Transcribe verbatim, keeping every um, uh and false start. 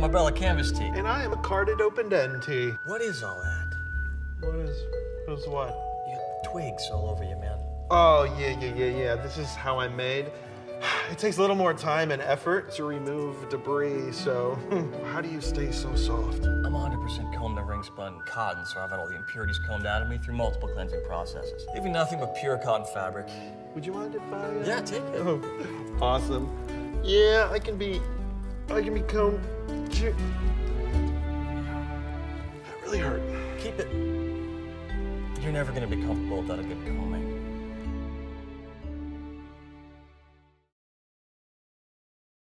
I'm a BELLA CANVAS tee. And I am a carded open end tee. What is all that? What is, what is what? You got twigs all over you, man. Oh, yeah, yeah, yeah, yeah. This is how I'm made. It takes a little more time and effort to remove debris, so how do you stay so soft? I'm one hundred percent combed and ring-spun cotton, so I've had all the impurities combed out of me through multiple cleansing processes, leaving nothing but pure cotton fabric. Would you mind if I... Uh... Yeah, take it. Oh, awesome. Yeah, I can be... I can be combed... That really hurt. Keep it. You're never gonna be comfortable without a good combing.